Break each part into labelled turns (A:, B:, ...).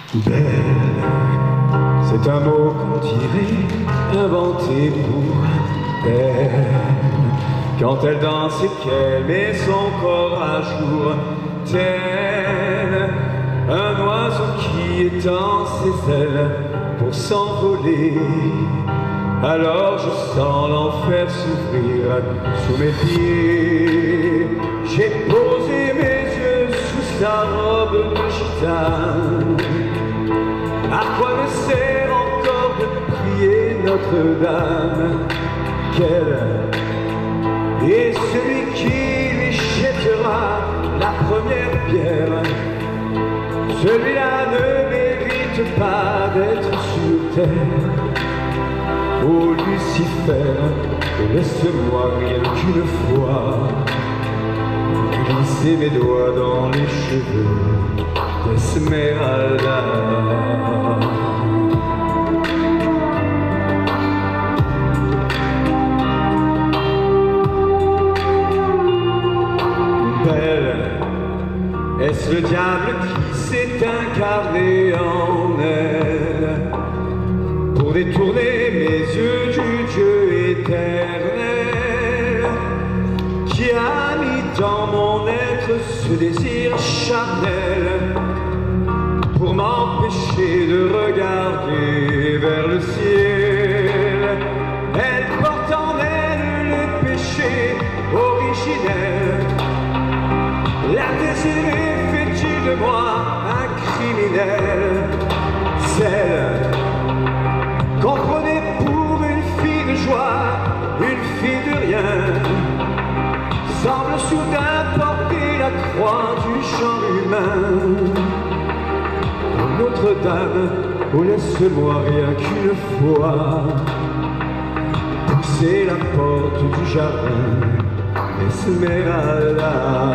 A: Belle, c'est un mot qu'on dirait inventé pour elle. Quand elle danse et qu'elle met son corps à jour, tel un oiseau qui étend ses ailes pour s'envoler. Alors je sens l'enfer s'ouvrir sous mes pieds. J'ai posé mes yeux sous sa robe de gitane. À quoi me sert encore de prier Notre-Dame? Quel est celui qui lui jettera la première pierre? Celui-là ne mérite pas d'être sur terre. Ô Lucifer, laisse-moi rien qu'une fois glisser mes doigts dans les cheveux d'Esmeralda. Belle, est-ce le diable qui s'est incarné en elle pour détourner mes yeux du Dieu éternel, qui a mis dans mon être ce désir charnel pour m'empêcher de regarder vers le ciel? Elle porte en elle le péché originel. La désirée fait-il de moi un criminel? Celle qu'on prenait pour une fille de joie, une fille de rien, semble soudain porter la croix du genre humain. Oh Notre-Dame, oh laisse-moi rien qu'une fois pousser la porte du jardin d'Esmeralda.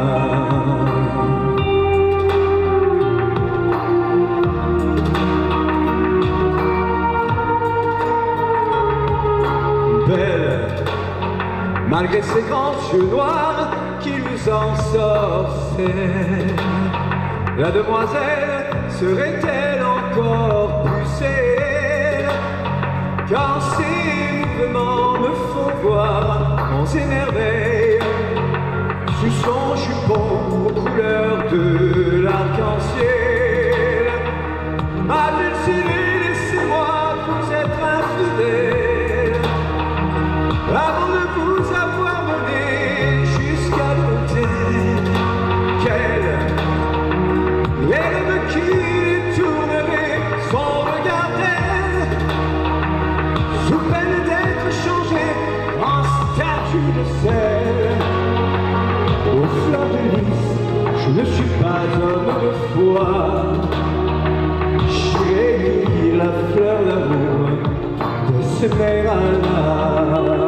A: Belle, malgré ses grands yeux noirs qui nous ensorcellent, la demoiselle serait-elle encore plus belle? Quand ses mouvements me font voir monts et merveilles sous son jupon aux couleurs de l'arc-en-ciel. Ma dulcinée, laissez-moi vous être infidèle avant de vous avoir mené jusqu'à l'autel. Quel est l'homme qui tournerait son regard d'elle, sous peine d'être changé en statue de sel? Aux fleurs de lys, je ne suis pas homme de foi. J'ai cueilli la fleur d'amour d'Esmeralda.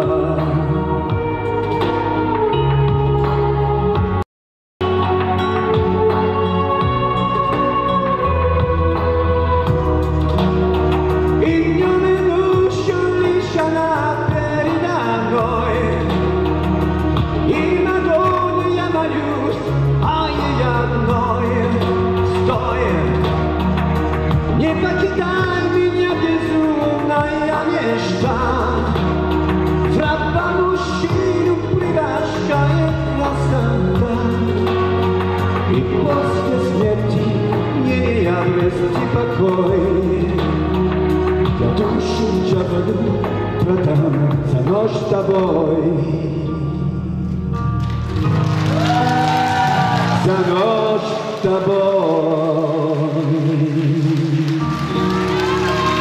A: Ja dušu džavadu prodam za noć s toboj, za noć s toboj.